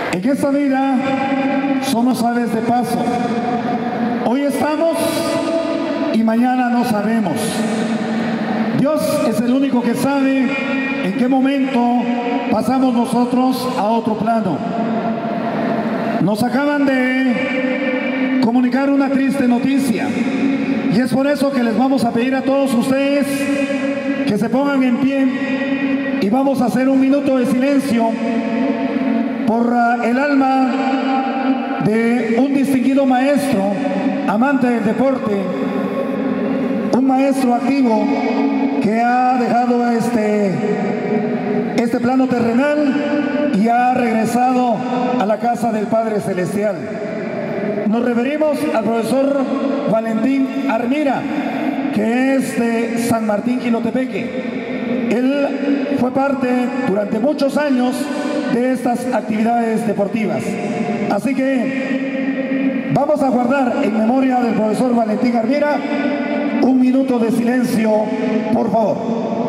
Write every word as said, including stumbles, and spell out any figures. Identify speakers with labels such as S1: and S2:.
S1: En esta vida somos aves de paso. Hoy estamos y mañana no sabemos. Dios es el único que sabe en qué momento pasamos nosotros a otro plano. Nos acaban de comunicar una triste noticia y es por eso que les vamos a pedir a todos ustedes que se pongan en pie y vamos a hacer un minuto de silencio por uh, el alma de un distinguido maestro, amante del deporte, un maestro activo que ha dejado este, este plano terrenal y ha regresado a la casa del Padre Celestial. Nos referimos al profesor Valentín Armira, que es de San Martín Jilotepeque. Él fue parte durante muchos años de estas actividades deportivas. Así que vamos a guardar en memoria del profesor Valentín Armira un minuto de silencio, por favor.